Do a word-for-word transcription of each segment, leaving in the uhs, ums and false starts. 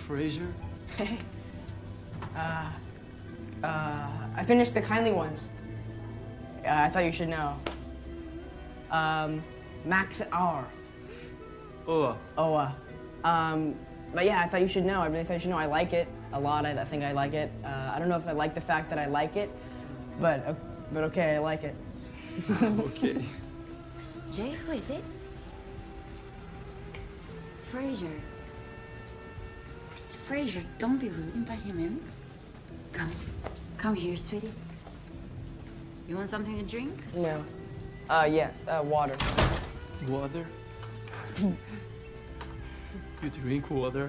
Fraser? Hey. uh, uh, I finished the kindly ones. Uh, I thought you should know. Um, Max R. Oh. Oh, uh, um, but yeah, I thought you should know. I really thought you should know. I like it a lot. I, I think I like it. Uh, I don't know if I like the fact that I like it, but uh, but okay, I like it. Okay. Jay, who is it? Fraser. It's Fraser. Don't be rude. Invite him in. Come. Come here, sweetie. You want something to drink? No. Uh, yeah, uh, water. Water? You drink water?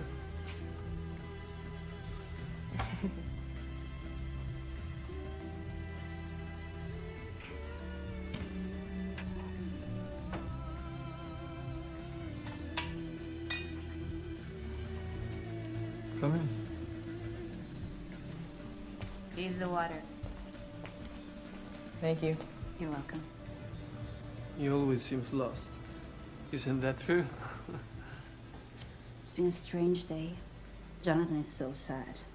Come in. Here's the water. Thank you. You're welcome. He always seems lost. Isn't that true? It's been a strange day. Jonathan is so sad.